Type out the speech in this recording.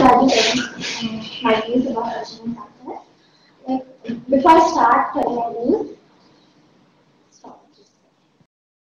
value telling my views about achievement factors. Like, before I start telling my views,